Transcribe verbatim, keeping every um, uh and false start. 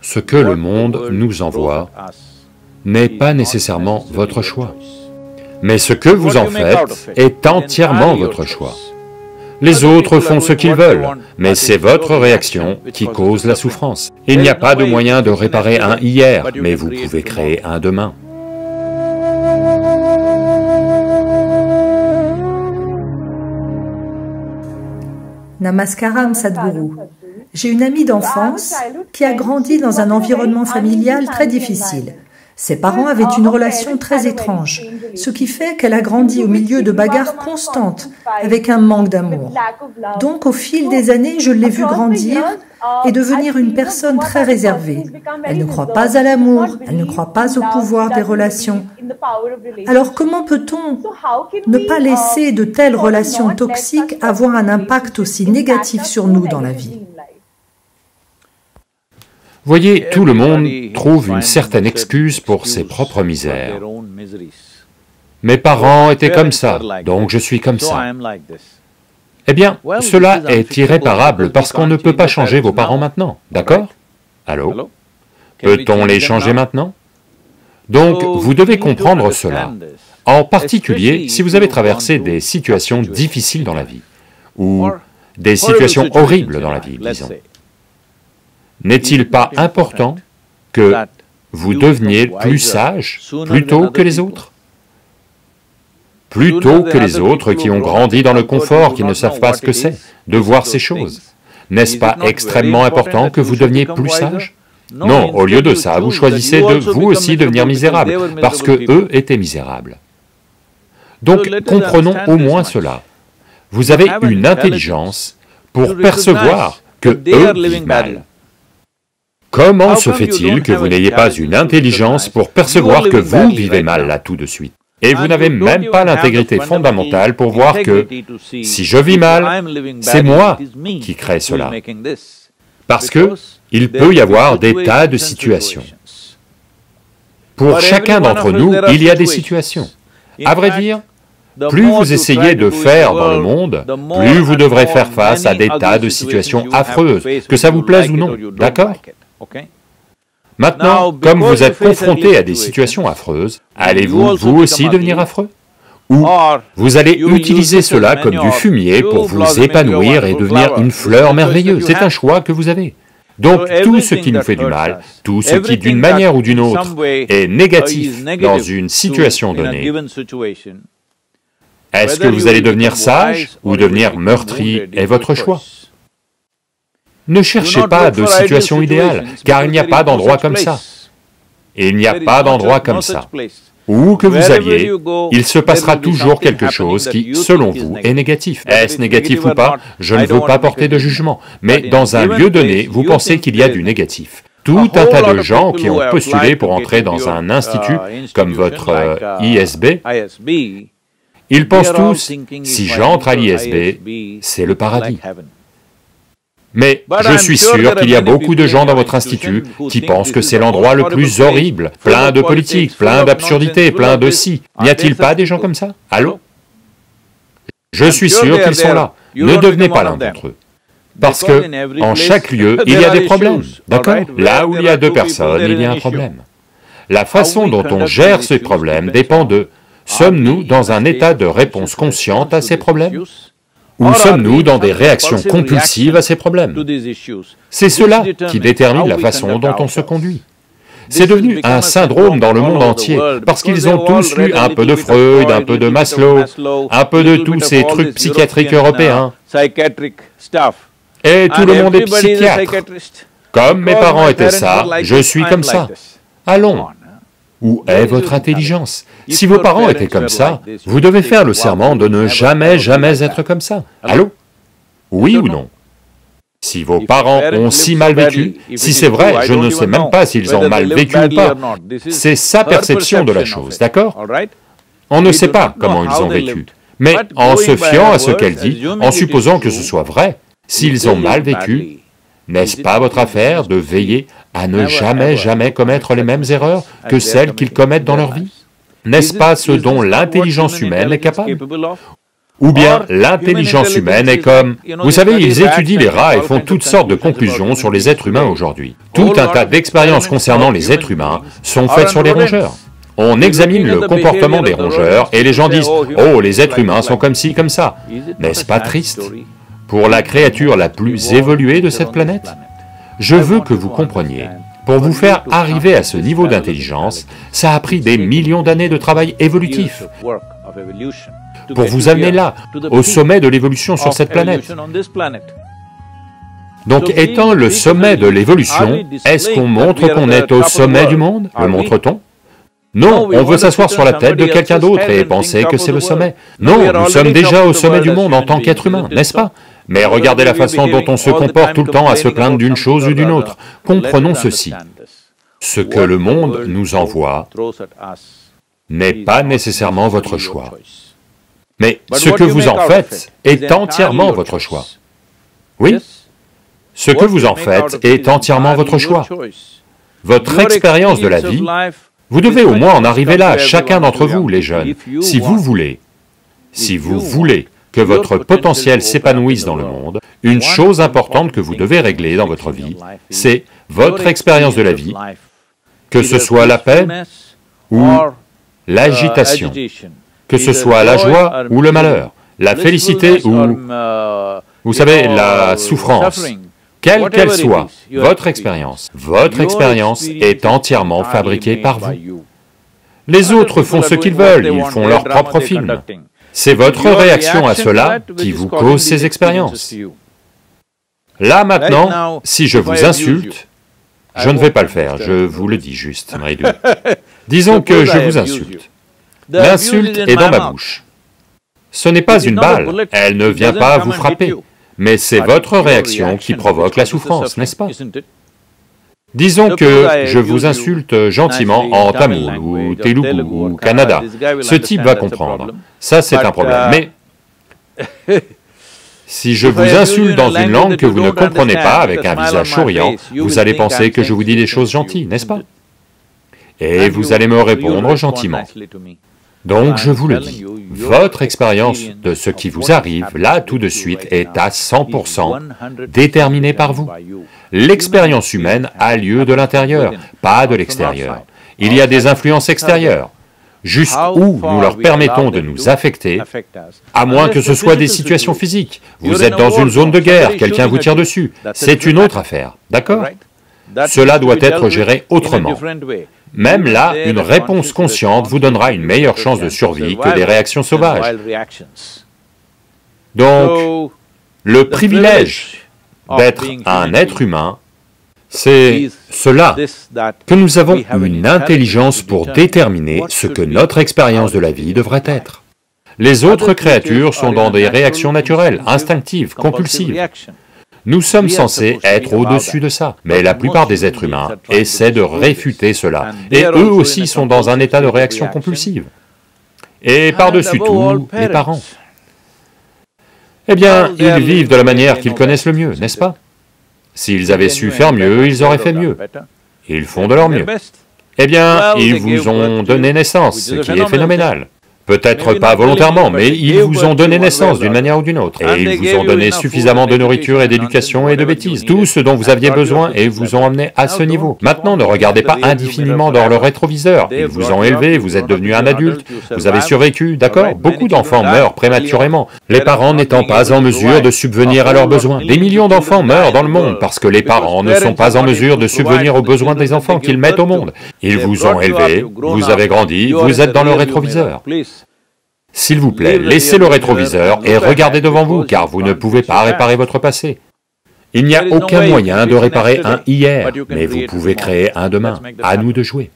Ce que le monde nous envoie n'est pas nécessairement votre choix, mais ce que vous en faites est entièrement votre choix. Les autres font ce qu'ils veulent, mais c'est votre réaction qui cause la souffrance. Il n'y a pas de moyen de réparer un hier, mais vous pouvez créer un demain. Namaskaram Sadhguru. J'ai une amie d'enfance qui a grandi dans un environnement familial très difficile. Ses parents avaient une relation très étrange, ce qui fait qu'elle a grandi au milieu de bagarres constantes, avec un manque d'amour. Donc au fil des années, je l'ai vue grandir et devenir une personne très réservée. Elle ne croit pas à l'amour, elle ne croit pas au pouvoir des relations. Alors comment peut-on ne pas laisser de telles relations toxiques avoir un impact aussi négatif sur nous dans la vie ? Voyez, tout le monde trouve une certaine excuse pour ses propres misères. Mes parents étaient comme ça, donc je suis comme ça. Eh bien, cela est irréparable parce qu'on ne peut pas changer vos parents maintenant, d'accord? Allô? Peut-on les changer maintenant? Donc, vous devez comprendre cela, en particulier si vous avez traversé des situations difficiles dans la vie, ou des situations horribles dans la vie, disons. N'est-il pas important que vous deveniez plus sage plus tôt que les autres? Plus tôt que les autres qui ont grandi dans le confort, qui ne savent pas ce que c'est, de voir ces choses. N'est-ce pas extrêmement important que vous deveniez plus sage? Non, au lieu de ça, vous choisissez de vous aussi devenir misérable, parce que eux étaient misérables. Donc comprenons au moins cela. Vous avez une intelligence pour percevoir que eux vivent mal. Comment se fait-il que vous n'ayez pas une intelligence pour percevoir que vous vivez mal là tout de suite? Et vous n'avez même pas l'intégrité fondamentale pour voir que, si je vis mal, c'est moi qui crée cela. Parce que il peut y avoir des tas de situations. Pour chacun d'entre nous, il y a des situations. À vrai dire, plus vous essayez de faire dans le monde, plus vous devrez faire face à des tas de situations affreuses, que ça vous plaise ou non, d'accord? Maintenant, comme vous êtes confronté à des situations affreuses, allez-vous vous aussi devenir affreux? Ou vous allez utiliser cela comme du fumier pour vous épanouir et devenir une fleur merveilleuse? C'est un choix que vous avez. Donc tout ce qui nous fait du mal, tout ce qui d'une manière ou d'une autre est négatif dans une situation donnée, est-ce que vous allez devenir sage ou devenir meurtri est votre choix. Ne cherchez pas de situation idéale, car il n'y a pas d'endroit comme ça. Et il n'y a pas d'endroit comme ça. Où que vous alliez, il se passera toujours quelque chose qui, selon vous, est négatif. Est-ce négatif ou pas? Je ne veux pas porter de jugement, mais dans un lieu donné, vous pensez qu'il y a du négatif. Tout un tas de gens qui ont postulé pour entrer dans un institut comme votre euh, I S B, ils pensent tous, si j'entre à l'I S B, c'est le paradis. Mais je suis sûr qu'il y a beaucoup de gens dans votre institut qui pensent que c'est l'endroit le plus horrible, plein de politique, plein d'absurdités, plein de si. N'y a-t-il pas des gens comme ça? Allô? Je suis sûr qu'ils sont là. Ne devenez pas l'un d'entre eux. Parce que, en chaque lieu, il y a des problèmes, d'accord? Là où il y a deux personnes, il y a un problème. La façon dont on gère ces problèmes dépend de, sommes-nous dans un état de réponse consciente à ces problèmes? Ou sommes-nous dans des réactions compulsives à ces problèmes? C'est cela qui détermine la façon dont on se conduit. C'est devenu un syndrome dans le monde entier, parce qu'ils ont tous lu un peu de Freud, un peu de Maslow, un peu de tous ces trucs psychiatriques européens. Et tout le monde est psychiatre. Comme mes parents étaient ça, je suis comme ça. Allons. Où est votre intelligence? Si vos parents étaient comme ça, vous devez faire le serment de ne jamais, jamais être comme ça. Allô? Oui ou non? Si vos parents ont si mal vécu, si c'est vrai, je ne sais même pas s'ils ont mal vécu ou pas, c'est sa perception de la chose, d'accord? On ne sait pas comment ils ont vécu, mais en se fiant à ce qu'elle dit, en supposant que ce soit vrai, s'ils ont mal vécu, n'est-ce pas votre affaire de veiller à ne jamais, jamais commettre les mêmes erreurs que celles qu'ils commettent dans leur vie? N'est-ce pas ce dont l'intelligence humaine est capable? Ou bien l'intelligence humaine est comme... Vous savez, ils étudient les rats et font toutes sortes de conclusions sur les êtres humains aujourd'hui. Tout un tas d'expériences concernant les êtres humains sont faites sur les rongeurs. On examine le comportement des rongeurs et les gens disent « Oh, les êtres humains sont comme ci, comme ça ». N'est-ce pas triste? Pour la créature la plus évoluée de cette planète? Je veux que vous compreniez. Pour vous faire arriver à ce niveau d'intelligence, ça a pris des millions d'années de travail évolutif. Pour vous amener là, au sommet de l'évolution sur cette planète. Donc, étant le sommet de l'évolution, est-ce qu'on montre qu'on est au sommet du monde? Le montre-t-on? Non, on veut s'asseoir sur la tête de quelqu'un d'autre et penser que c'est le sommet. Non, nous sommes déjà au sommet du monde en tant qu'être humain, n'est-ce pas? Mais regardez la façon dont on se comporte tout le temps à se plaindre d'une chose ou d'une autre. Comprenons ceci. Ce que le monde nous envoie n'est pas nécessairement votre choix. Mais ce que vous en faites est entièrement votre choix. Oui, ce que vous en faites est entièrement votre choix. Votre expérience de la vie, vous devez au moins en arriver là, chacun d'entre vous, les jeunes, si vous voulez, si vous voulez que votre potentiel s'épanouisse dans le monde, une chose importante que vous devez régler dans votre vie, c'est votre expérience de la vie, que ce soit la paix ou l'agitation, que ce soit la joie ou le malheur, la félicité ou, vous savez, la souffrance. Quelle qu'elle soit, votre expérience, votre expérience est entièrement fabriquée par vous. Les autres font ce qu'ils veulent, ils font leur propre film. C'est votre réaction à cela qui vous cause ces expériences. Là maintenant, si je vous insulte, je ne vais pas le faire, je vous le dis juste, Marie-Lou. Disons que je vous insulte. L'insulte est dans ma bouche. Ce n'est pas une balle, elle ne vient pas vous frapper, mais c'est votre réaction qui provoque la souffrance, n'est-ce pas? Disons que je vous insulte gentiment en tamoul, ou telugu, ou kannada. Ce type va comprendre. Ça, c'est un problème. Mais si je vous insulte dans une langue que vous ne comprenez pas, avec un visage souriant, vous allez penser que je vous dis des choses gentilles, n'est-ce pas? Et vous allez me répondre gentiment. Donc, je vous le dis, votre expérience de ce qui vous arrive, là, tout de suite, est à cent pour cent déterminée par vous. L'expérience humaine a lieu de l'intérieur, pas de l'extérieur. Il y a des influences extérieures. Jusqu'où nous leur permettons de nous affecter, à moins que ce soit des situations physiques. Vous êtes dans une zone de guerre, quelqu'un vous tire dessus, c'est une autre affaire, d'accord? Cela doit être géré autrement. Même là, une réponse consciente vous donnera une meilleure chance de survie que des réactions sauvages. Donc, le privilège d'être un être humain, c'est cela, que nous avons une intelligence pour déterminer ce que notre expérience de la vie devrait être. Les autres créatures sont dans des réactions naturelles, instinctives, compulsives. Nous sommes censés être au-dessus de ça, mais la plupart des êtres humains essaient de réfuter cela, et eux aussi sont dans un état de réaction compulsive. Et par-dessus tout, les parents. Eh bien, ils vivent de la manière qu'ils connaissent le mieux, n'est-ce pas? S'ils avaient su faire mieux, ils auraient fait mieux. Ils font de leur mieux. Eh bien, ils vous ont donné naissance, ce qui est phénoménal. Peut-être pas volontairement, mais ils vous ont donné naissance d'une manière ou d'une autre. Et ils vous ont donné suffisamment de nourriture et d'éducation et de bêtises, tout ce dont vous aviez besoin et vous ont amené à ce niveau. Maintenant, ne regardez pas indéfiniment dans le rétroviseur. Ils vous ont élevé, vous êtes devenu un adulte, vous avez survécu, d'accord? Beaucoup d'enfants meurent prématurément, les parents n'étant pas en mesure de subvenir à leurs besoins. Des millions d'enfants meurent dans le monde parce que les parents ne sont pas en mesure de subvenir aux besoins des enfants qu'ils mettent au monde. Ils vous ont élevé, vous avez grandi, vous êtes dans le rétroviseur. S'il vous plaît, laissez le rétroviseur et regardez devant vous, car vous ne pouvez pas réparer votre passé. Il n'y a aucun moyen de réparer un hier, mais vous pouvez créer un demain. À nous de jouer.